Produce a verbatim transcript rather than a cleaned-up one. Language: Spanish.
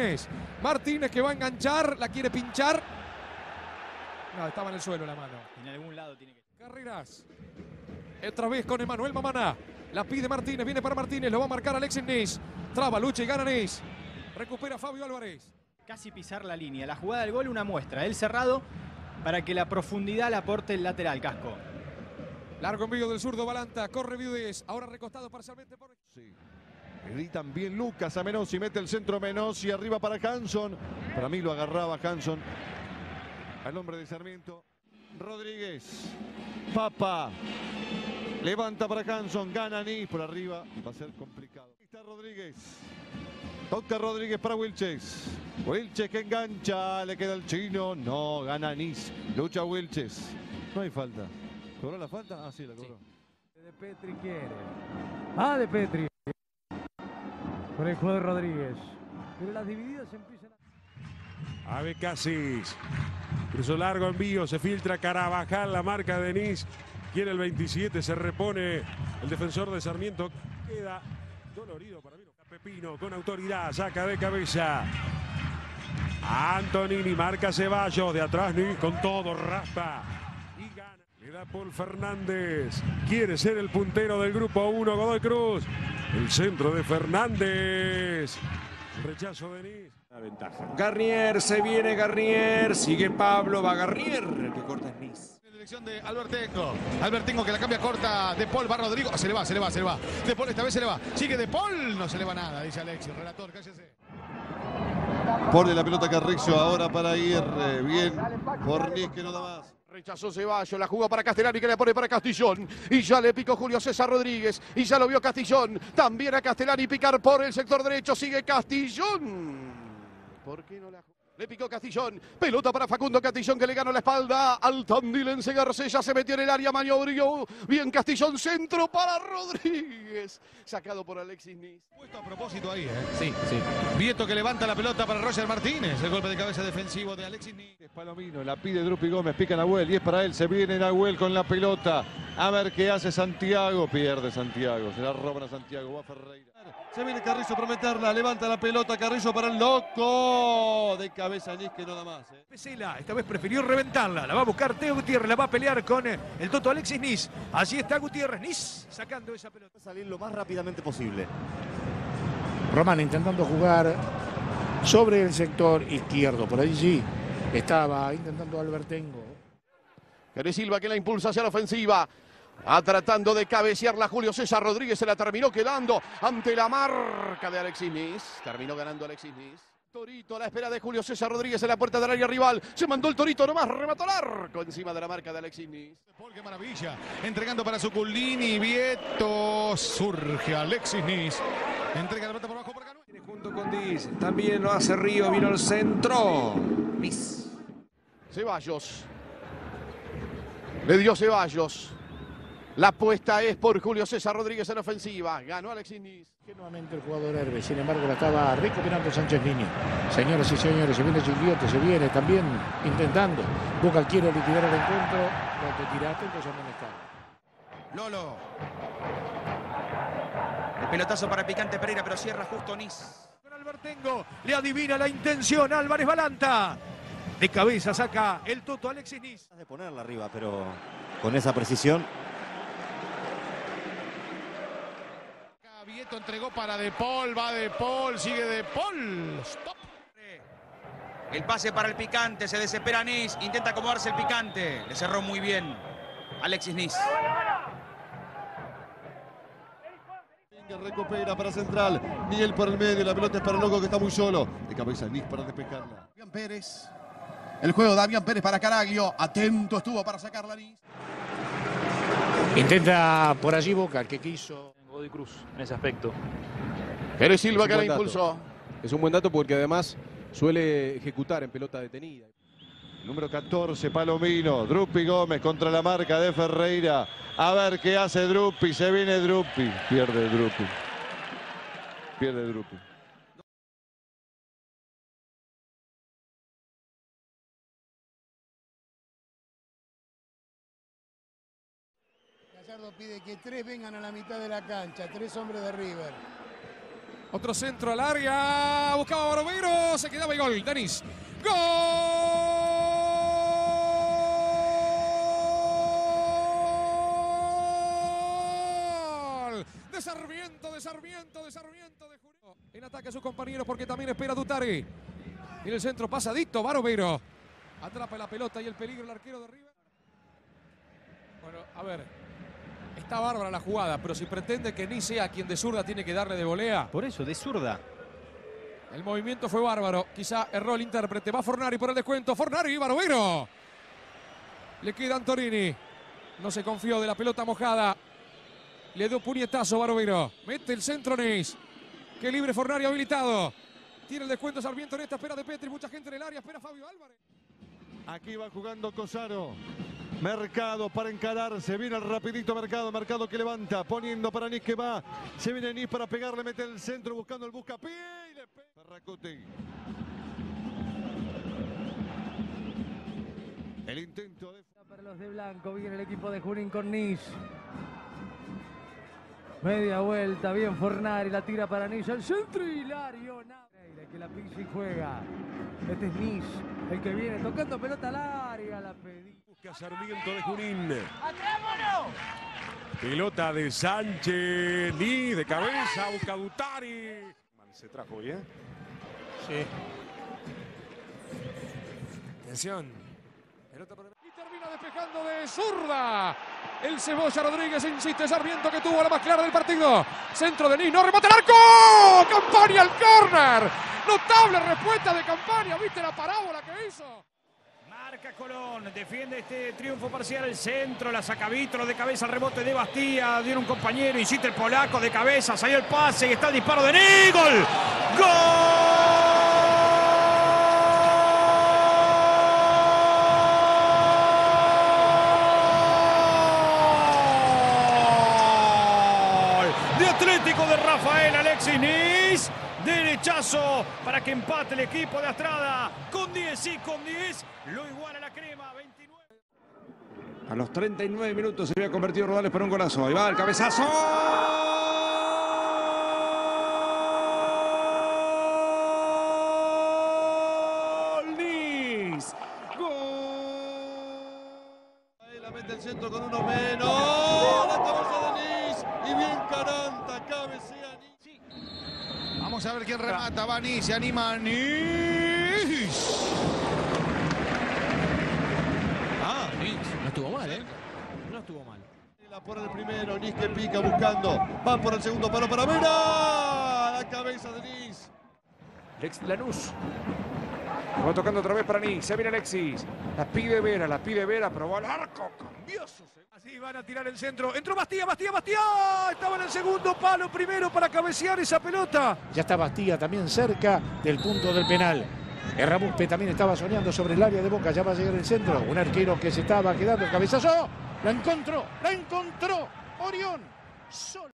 Martínez. Martínez que va a enganchar, la quiere pinchar. No, estaba en el suelo la mano. En algún lado tiene que... Carreras. Otra vez con Emanuel Mamana. La pide Martínez, viene para Martínez, lo va a marcar Alexis Nis. Traba, lucha y gana Nis. Recupera Fabio Álvarez. Casi pisar la línea. La jugada del gol, una muestra. El cerrado para que la profundidad la aporte el lateral, Casco. Largo envío del zurdo Balanta. Corre Viudez. Ahora recostado parcialmente por... Sí. Gritan bien Lucas a Menossi. Mete el centro Menossi. Arriba para Hanson. Para mí lo agarraba Hanson. Al hombre de Sarmiento. Rodríguez. Papa. Levanta para Hanson. Gana Nis por arriba. Va a ser complicado. Ahí está Rodríguez. Toca Rodríguez para Wilches. Wilches que engancha. Le queda el chino. No, gana Nis. Lucha Wilches. No hay falta. ¿Cobró la falta? Ah, sí, la cobró. Sí. De Petri quiere. Ah, de Petri. Con el juego de Rodríguez. Pero las divididas empiezan a... Ave Casis. Cruzó largo envío. Se filtra Carabajal. La marca de Nis. Quiere el veintisiete. Se repone el defensor de Sarmiento. Queda dolorido para mí. Pepino con autoridad. Saca de cabeza. Antonini marca Ceballos. De atrás Nis con todo. Raspa. Y gana. Le da Paul Fernández. Quiere ser el puntero del grupo uno. Godoy Cruz. El centro de Fernández. Rechazo de Nis. La ventaja. Garnier, se viene Garnier. Sigue Pablo. Va Garnier. El que corta es Nis. Dirección de Albertengo. Albertengo que la cambia corta. De Paul va Rodrigo. Se le va, se le va, se le va. De Paul esta vez se le va. Sigue De Paul. No se le va nada, dice Alexis. Relator, cállese. Pone la pelota Carrizo ahora para ir eh, bien por Nis que no da más. Rechazó Ceballos, la jugó para Castellani que le pone para Castillón. Y ya le picó Julio César Rodríguez. Y ya lo vio Castillón. También a Castellani picar por el sector derecho. Sigue Castillón. ¿Por qué no la jugó? Le picó Castillón, pelota para Facundo Castillón que le ganó la espalda al Tandilense Garcés, se metió en el área, maniobró bien Castillón, centro para Rodríguez, sacado por Alexis Nis. Puesto a propósito ahí, ¿eh? Sí, sí. Vieto que levanta la pelota para Roger Martínez, el golpe de cabeza defensivo de Alexis Nis. Palomino, la pide Drupi Gómez, pica Nahuel y es para él, se viene Nahuel con la pelota, a ver qué hace Santiago, pierde Santiago, se la roban a Santiago, va Ferreira. Se viene Carrizo para meterla, levanta la pelota Carrizo para el loco, de cabeza Nis que no da más. ¿eh? Pesela, esta vez prefirió reventarla, la va a buscar Teo Gutiérrez, la va a pelear con el Toto Alexis Nis. Allí está Gutiérrez, Nis sacando esa pelota. Salir lo más rápidamente posible. Román intentando jugar sobre el sector izquierdo, por ahí sí, estaba intentando Albertengo. Jerez Silva que la impulsa hacia la ofensiva. A tratando de cabecearla Julio César Rodríguez, se la terminó quedando ante la marca de Alexis Nis. Terminó ganando Alexis Nis. Torito a la espera de Julio César Rodríguez en la puerta del área rival. Se mandó el Torito nomás, remató el arco encima de la marca de Alexis Nis. Paul, qué maravilla. Entregando para Suculini, Vieto. Surge Alexis Nis. Entrega la pelota por abajo por acá. Viene junto con Nis. También lo hace Río, vino al centro. Nis. Ceballos. Le dio Ceballos. La apuesta es por Julio César Rodríguez en ofensiva. Ganó Alexis Nis. Nuevamente el jugador Herbe, sin embargo la estaba recuperando Sánchez Niño. Señoras y señores, se viene Gigliotti, se viene también intentando. Boca quiere liquidar el encuentro. No te tiraste, entonces amonestado. Lolo. El pelotazo para Picante Pereira, pero cierra justo Nis. Con Albertengo, le adivina la intención Álvarez Balanta. De cabeza saca el Toto Alexis Nis. De ponerla arriba, pero con esa precisión. Vieto entregó para De Paul, va De Paul, sigue De Paul. Stop. El pase para el Picante, se desespera Nis, intenta acomodarse el Picante. Le cerró muy bien Alexis Nis. Recupera para Central, Miguel por el medio, la pelota es para el loco que está muy solo. De cabeza Nis para despejarla. Damián Pérez. El juego Damián Pérez para Caraglio. Atento estuvo para sacarla Nis. Intenta por allí Boca, el que quiso. Godoy Cruz en ese aspecto. Jerez Silva que la impulsó. Es un buen dato porque además suele ejecutar en pelota detenida. Número catorce, Palomino. Drupi Gómez contra la marca de Ferreira. A ver qué hace Drupi. Se viene Drupi. Pierde Drupi. Pierde Drupi. Gallardo pide que tres vengan a la mitad de la cancha. Tres hombres de River. Otro centro al área. Buscaba Barovero. Se quedaba y gol. Denis. ¡Gol! De Sarmiento, de Sarmiento, de Sarmiento. De Junín. En ataque a sus compañeros porque también espera Dutari. En el centro pasadito. Barovero. Atrapa la pelota y el peligro el arquero de River. Bueno, a ver. Está bárbara la jugada, pero si pretende que ni sea quien de zurda tiene que darle de volea. Por eso, de zurda. El movimiento fue bárbaro. Quizá erró el intérprete. Va Fornari por el descuento. Fornari, Barovero. Le queda Antonini. No se confió de la pelota mojada. Le dio puñetazo Barovero. Mete el centro Neis. Qué libre Fornari habilitado. Tiene el descuento Sarmiento en esta espera de Petri. Mucha gente en el área. Espera Fabio Álvarez. Aquí va jugando Cosaro. Mercado para encarar. Se viene el rapidito Mercado. Mercado que levanta. Poniendo para Nis que va. Se viene Nis para pegarle. Mete el centro buscando el buscapié. Y le pega. Ferracuti. El intento de... Para los de blanco. Viene el equipo de Junín con Nis. Media vuelta. Bien Fornari. La tira para Nis. El centro Hilario. Que la Pixi juega. Este es Nis. El que viene tocando pelota al área. La pedí. Busca Sarmiento de Junín. Pelota de Sánchez. Nis de cabeza. Busca Dutari. Se trajo bien. Sí. Atención. Pelota por el... Y termina despejando de zurda. El Cebolla Rodríguez insiste. Sarmiento que tuvo la más clara del partido. Centro de Nis. No remata el arco. Campaña al córner. Notable respuesta de Campaña. ¿Viste la parábola que hizo? Marca Colón, defiende este triunfo parcial, el centro, la saca Vitro de cabeza al rebote de Bastía, dieron un compañero, insiste el polaco de cabeza, salió el pase y está el disparo de Nis, ¡gol! ¡Gol! De Atlético de Rafael Alexis Nis. Derechazo para que empate el equipo de Astrada. Con diez y con diez lo iguala la crema. veintinueve. A los treinta y nueve minutos se había convertido Rodales para un golazo. Ahí va el cabezazo. ¡Gol! ¡Nis! ¡Gol! Ahí la mete el centro con uno menos. La cabeza de Nis. Y bien Caranta. Cabecea Nis. Vamos a ver quién remata. Va Nis, se anima Nis. Ah, Nis. No estuvo mal, ¿eh? No estuvo mal. La por el primero. Nis que pica buscando. Va por el segundo palo para Vera. La cabeza de Nis. Alexis Lanús. Va tocando otra vez para Nis. Se viene Alexis. La pide Vera, la pide Vera. Probó al arco. Cambioso. Así van a tirar el centro. Entró Bastía, Bastía, Bastía. Estaba en el segundo palo primero para cabecear esa pelota. Ya está Bastía también cerca del punto del penal. Erramuspe también estaba soñando sobre el área de Boca. Ya va a llegar el centro. Un arquero que se estaba quedando. El cabezazo. La encontró. La encontró. Orión. Solo.